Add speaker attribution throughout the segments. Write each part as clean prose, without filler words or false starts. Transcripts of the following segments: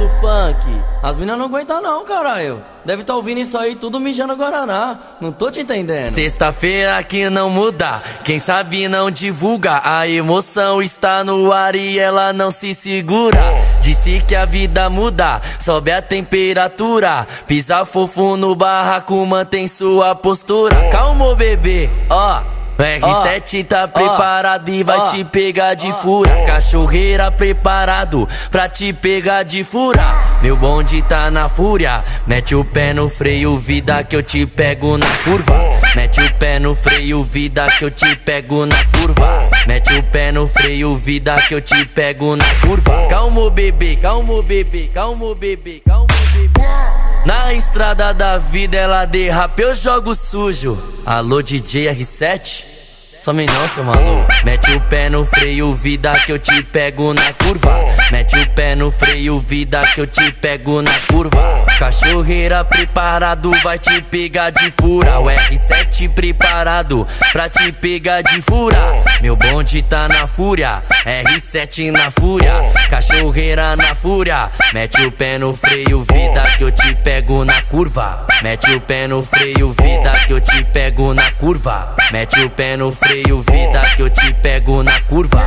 Speaker 1: do funk. As minas não aguentam não, caralho. Deve tá ouvindo isso aí tudo mijando Guaraná. Não tô te entendendo.
Speaker 2: Sexta-feira que não muda, quem sabe não divulga. A emoção está no ar e ela não se segura. Disse que a vida muda, sobe a temperatura. Pisa fofo no barraco, mantém sua postura. Calma, bebê, ó. O R7 tá preparado e vai te pegar de fura. Cachorreira preparado pra te pegar de fura. Meu bonde tá na fúria. Mete o pé no freio, vida, que eu te pego na curva. Mete o pé no freio, vida, que eu te pego na curva. Mete o pé no freio, vida, que eu te pego na curva. Calma, bebê, calma, bebê, calma, bebê, calma, bebê. Na estrada da vida ela derrapa, eu jogo sujo. Alô, DJ R7? Some não, seu maluco. Mete o pé no freio, vida, que eu te pego na curva. Mete o pé no freio, vida, que eu te pego na curva. Cachorreira preparado, vai te pegar de fura. O R7 preparado pra te pegar de fura. Meu bonde tá na fúria, R7 na fúria. Cachorreira na fúria. Mete o pé no freio, vida, que eu te pego na curva. Mete o pé no freio, vida, que eu te pego na curva. Mete o pé no freio, vida, que eu te pego na curva.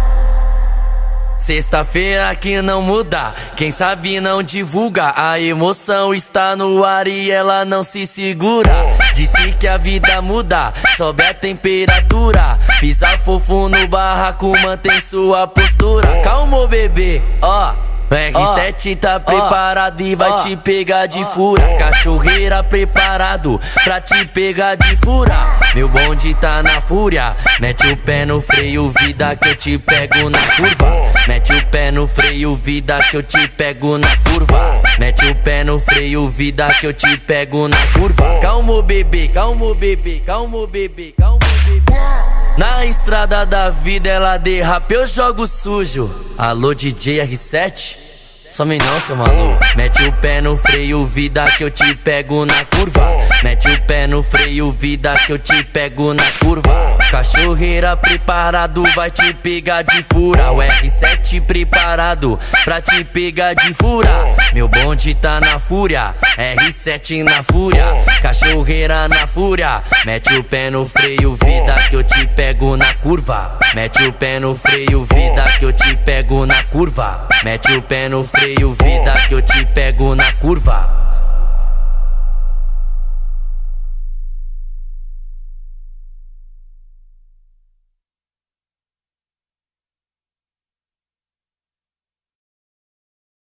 Speaker 2: Sexta-feira que não muda, quem sabe não divulga. A emoção está no ar e ela não se segura. Disse que a vida muda, sobe a temperatura. Pisa fofo no barraco, mantém sua postura. Calma, bebê, ó. O R7 tá preparado e vai te pegar de fura. Cachorreira preparado pra te pegar de fura. Meu bonde tá na fúria. Mete o pé no freio, vida, que eu te pego na curva. Mete o pé no freio, vida, que eu te pego na curva. Mete o pé no freio, vida, que eu te pego na curva. Calma, bebê, calma, bebê, calma, bebê, calma, bebê. Na estrada da vida ela derrapa, eu jogo sujo. Alô, DJ R7? Some não, seu maluco. Mete o pé no freio, vida, que eu te pego na curva. Mete o pé no freio, vida, que eu te pego na curva. Cachorreira preparado, vai te pegar de fura. O R7 preparado pra te pegar de fura. Meu bonde tá na fúria, R7 na fúria. Cachorreira na fúria. Mete o pé no freio, vida, que eu te pego na curva. Mete o pé no freio, vida, que eu te pego na curva. Mete o pé no freio, vida, que eu te pego na curva.